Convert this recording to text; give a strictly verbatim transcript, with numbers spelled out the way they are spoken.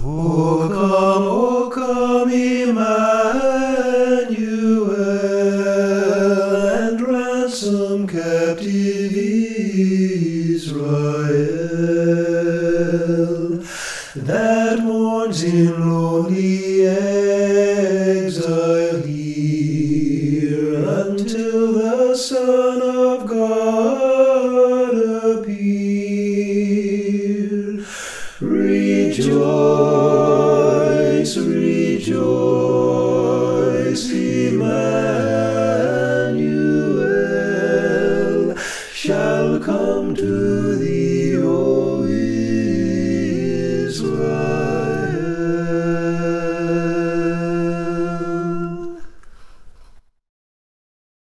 O come, O come, Emmanuel, and ransom captive Israel, that mourns in lonely exile here, until the Son of God appear. Rejoice, rejoice, Emmanuel shall come to thee.